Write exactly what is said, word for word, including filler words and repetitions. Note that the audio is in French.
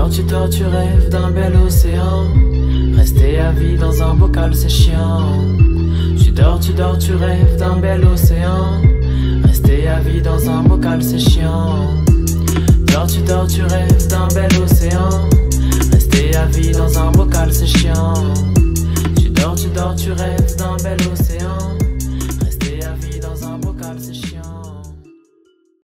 dors, tu dors, tu rêves d'un bel océan. Rester à vie dans un bocal, c'est chiant. Tu dors, tu dors, tu rêves d'un bel océan. Rester à vie dans un bocal, c'est chiant. Dors, tu dors, tu rêves d'un bel océan.